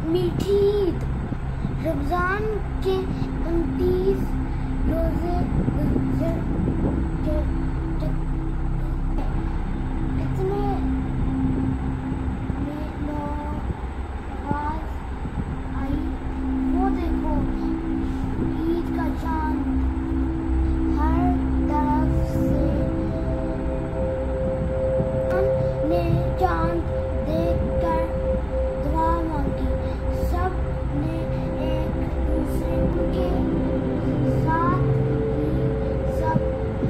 मीठी ईद। रमज़ान के 29 रोज़े गुज़र के इतने में आवाज़ आई, वो देखो ईद का चांद। हर तरफ से ने चांद देखकर दुआ मांगी। सब ने एक दूसरे के साथ ही सब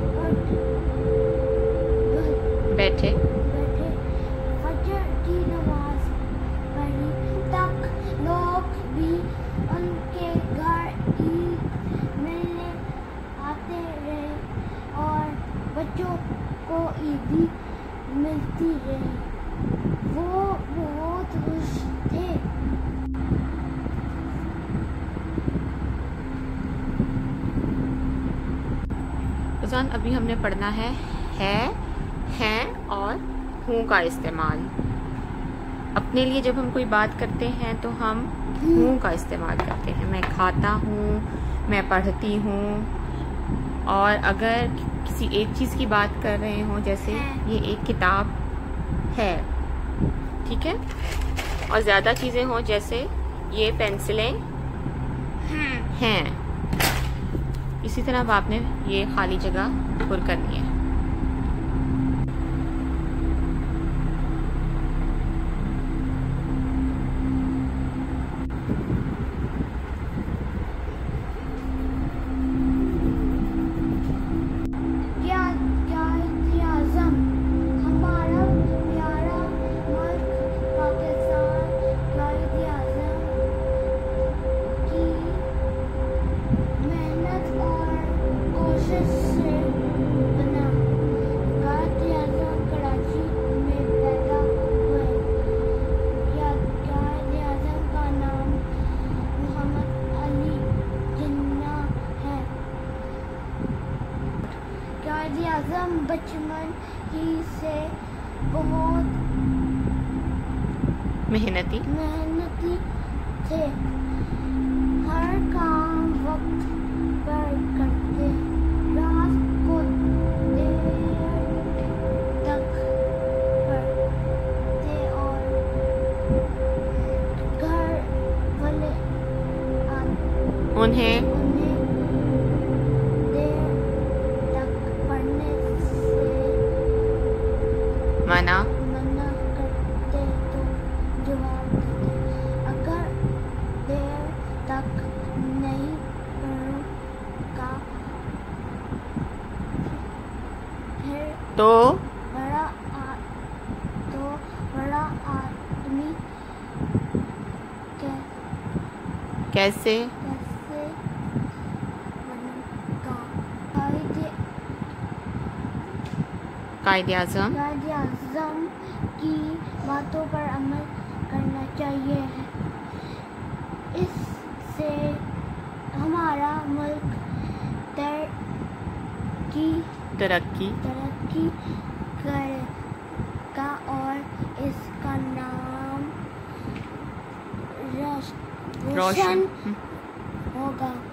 बैठे फजर की नमाज पढ़ी तक लोग भी उनके घर ईद मिलने आते रहे और बच्चों को ईदी मिलती रही। वो बहुत खुश थे। अभी हमने पढ़ना है हैं और हूँ का इस्तेमाल। अपने लिए जब हम कोई बात करते हैं तो हम हूँ का इस्तेमाल करते हैं। मैं खाता हूँ, मैं पढ़ती हूँ। और अगर किसी एक चीज़ की बात कर रहे हो, जैसे ये एक किताब है, ठीक है, और ज़्यादा चीज़ें हो जैसे ये पेंसिलें हैं, इसी तरह अब आपने ये खाली जगह पुर करनी है। आज़म बचपन ही से बहुत मेहनती थे। हर काम वक्त पर करते, रात को देर तक पढ़ते और घर वाले उन्हें मना करते तो जवाब देते, अगर देर तक नहीं पढ़ूंगा फिर तो बड़ा आदमी कैसे बनूंगा। कायदे आज़म की बातों पर अमल करना चाहिए। इससे हमारा मुल्क तरक्की करेगा और इसका नाम रोशन होगा।